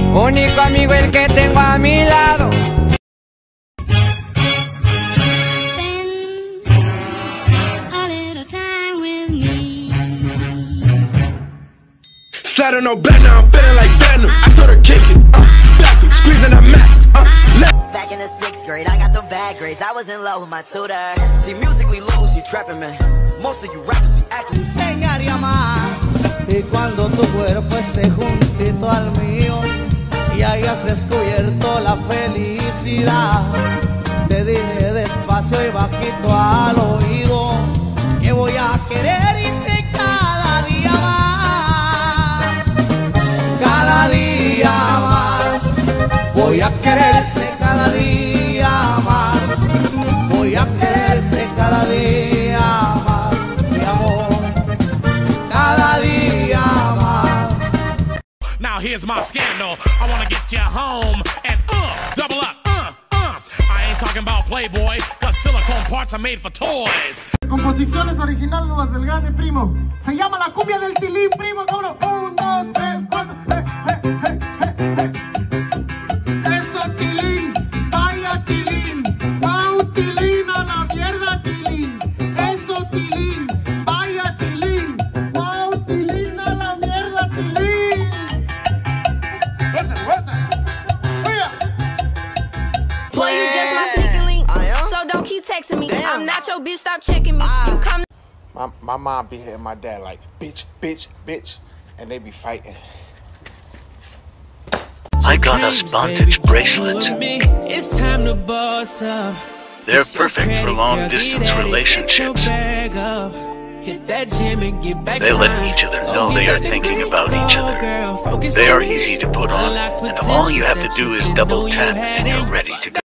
único amigo el que tengo a mi lado. Slide no black, now I'm feeling like Venom. I told her kick it, back up, squeezing the mat, left. Back in the 6th grade, I got them bad grades. I was in love with my tutor. See, musically lows, you trapping, man. Most of you rappers be acting. Enseñaría más. Y cuando tu cuerpo esté juntito al mío y hayas descubierto la felicidad, te diré despacio y bajito al oído que voy a quererte cada día más. Cada día más. Voy a quererte cada día más. Voy a quererte cada día más, mi amor. Cada día más. Now here's my scandal. I wanna get you home and double up. I ain't talking about Playboy, cause silicone parts are made for toys. Composiciones originales del grande primo. Se llama la cumbia del Tilín, primo. Cabrón. 1, 2, 3, 4. Eso, Tilín. Vaya, Tilín. Wow, Tilín. A la mierda, Tilín. Eso, Tilín. Vaya, Tilín. Wow, Tilín. A la mierda, Tilín. Boy, you just my sneaking link. So don't keep texting me. I'm not your bitch, stop checking me. You come. My mom be hitting my dad like, bitch, bitch, bitch, and they be fighting. I got us bondage bracelets. It's time to boss up. They're perfect for long-distance relationships. Hit that gym and get back. They let each other know they are thinking about each other. They are easy to put on, and all you have to do is double tap and you're ready.